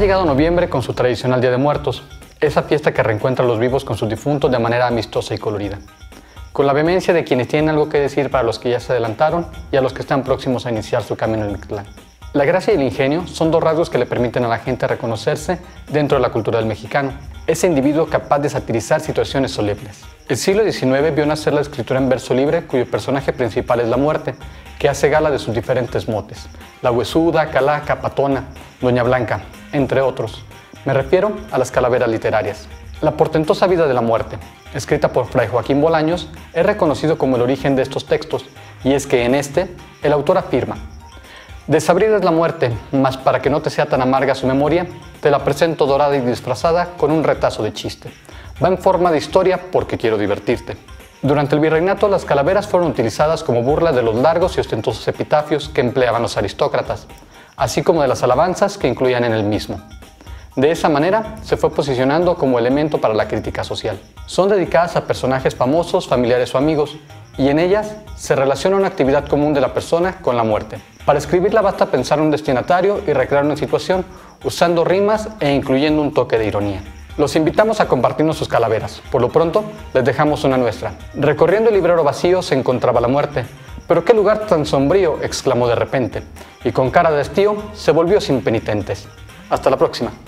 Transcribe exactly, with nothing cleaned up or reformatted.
llegado noviembre con su tradicional Día de Muertos, esa fiesta que reencuentra a los vivos con sus difuntos de manera amistosa y colorida, con la vehemencia de quienes tienen algo que decir para los que ya se adelantaron y a los que están próximos a iniciar su camino en el Mictlán. La gracia y el ingenio son dos rasgos que le permiten a la gente reconocerse dentro de la cultura del mexicano, ese individuo capaz de satirizar situaciones solemnes. El siglo diecinueve vio nacer la escritura en verso libre, cuyo personaje principal es la muerte, que hace gala de sus diferentes motes: la huesuda, calaca, patona, doña Blanca, entre otros. Me refiero a las calaveras literarias. La portentosa vida de la muerte, escrita por Fray Joaquín Bolaños, es reconocido como el origen de estos textos, y es que en este, el autor afirma: desabrida es la muerte, mas para que no te sea tan amarga su memoria, te la presento dorada y disfrazada con un retazo de chiste. Va en forma de historia porque quiero divertirte. Durante el virreinato, las calaveras fueron utilizadas como burla de los largos y ostentosos epitafios que empleaban los aristócratas, así como de las alabanzas que incluían en el mismo. De esa manera, se fue posicionando como elemento para la crítica social. Son dedicadas a personajes famosos, familiares o amigos, y en ellas se relaciona una actividad común de la persona con la muerte. Para escribirla basta pensar en un destinatario y recrear una situación, usando rimas e incluyendo un toque de ironía. Los invitamos a compartirnos sus calaveras. Por lo pronto, les dejamos una nuestra. Recorriendo el librero vacío se encontraba la muerte. «¿Pero qué lugar tan sombrío?», exclamó de repente, y con cara de hastío se volvió sin penitentes. Hasta la próxima.